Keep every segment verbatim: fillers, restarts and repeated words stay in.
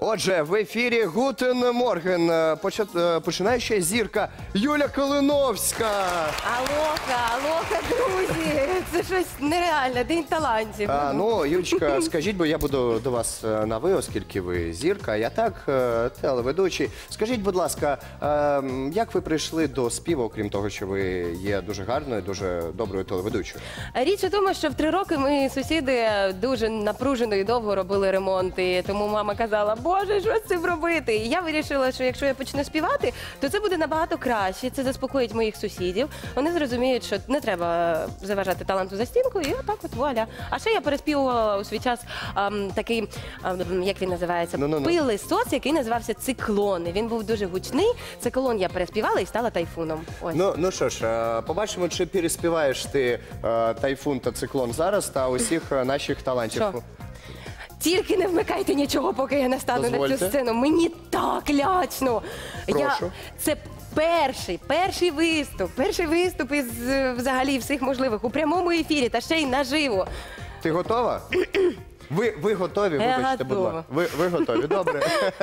Отже, в ефірі Гутен Морген. Починаюча зірка Юля Калиновська. Алоха, алоха, друзі. Це щось нереальне, день талантів. А, ну, Юлечка, скажіть, бо я буду до вас на ви, оскільки ви зірка, а я так, телеведучий. Скажіть, будь ласка, як ви прийшли до співу, окрім того, що ви є дуже гарною, дуже доброю телеведучою? Річ у тому, що в три роки ми сусіди дуже напружено і довго робили ремонти, тому мама казала, Боже, що з цим робити? І я вирішила, що якщо я почну співати, то це буде набагато краще, це заспокоїть моїх сусідів. Вони зрозуміють, що не треба заважати таланту за стінку, і отак от вуаля. А ще я переспівувала у свій час ем, такий, ем, як він називається, ну, ну, ну. пилисос, який називався «Циклон». Він був дуже гучний, «Циклон» я переспівала і стала «Тайфуном». Ось. Ну, ну що ж, побачимо, чи переспіваєш ти е, «Тайфун» та «Циклон» зараз та усіх наших талантів. Що? Тільки не вмикайте нічого, поки я не стану Дозвольте. на цю сцену. Мені так лячно. Прошу. Я... Це перший, перший виступ, перший виступ із взагалі всіх можливих у прямому ефірі та ще й наживо. Ти готова? Ви, ви готові? Я Вибачте, будь готова. ласка. Ви, ви готові, добре.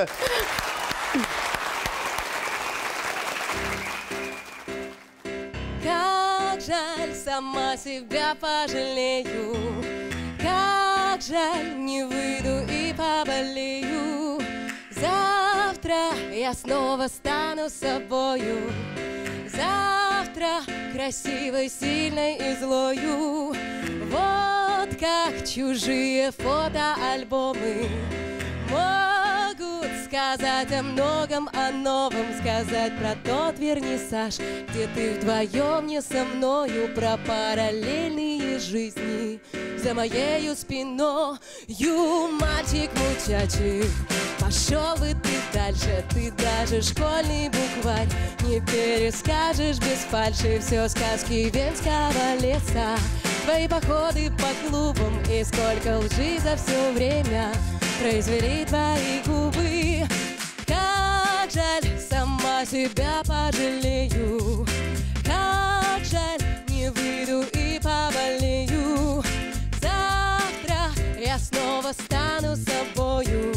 Как жаль, сама себя пожалею. Как жаль, не выйду и поболею. Завтра я снова стану собою. Завтра красивой, сильной и злою. Вот как чужие фотоальбомы могут сказать о многом, о новом. Сказать про тот вернисаж, где ты вдвоем не со мною. Про параллельные жизни за моею спиною. Мальчик мучачик, пошел бы ты дальше. Ты даже школьный букварь не перескажешь без фальши. Все сказки Венского леса, твои походы по клубам и сколько лжи за все время произвели твои губы. Как жаль, сама себя пожалею. Как жаль, не выйду и поболею. Завтра я снова стану собою.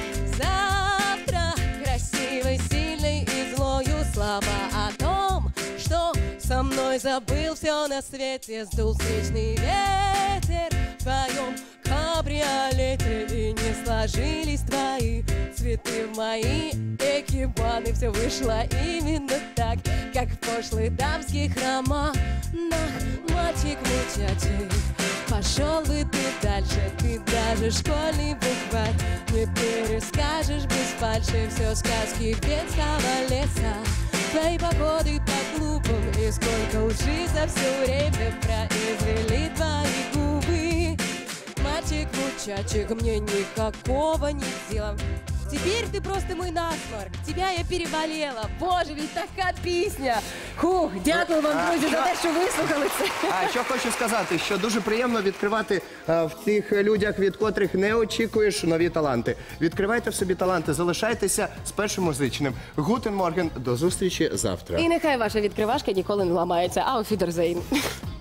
Завтра красивой, сильной и злою. Слова о том, что со мной забыл все на свете. Сдул встречный ветер в твоем кабриолете. И не сложились твои цветы в мои экибаны. Все вышло именно так, как в пошлых дамских романах. Мальчик мучачик, пошел бы ты дальше. Ты даже школьный букварь не перескажешь без фальши. Все сказки Венского леса, твои походы по клубам и сколько лжи за все время произвели твои губы. Мальчик мучачик, мне никакого не дела. Теперь ты просто мой насморк. Тебя я переболела. Боже, ведь така пісня. Хух, дякую вам, друзі, за те, що вислухали це. А що хочу сказати, що дуже приємно відкривати а, в тих людях, від котрих не очікуєш нові таланти. Відкривайте в собі таланти, залишайтеся з першим музичним. Гутен Морген, до зустрічі завтра. І нехай ваша відкривашка ніколи не ламається. Auf Wiedersehen.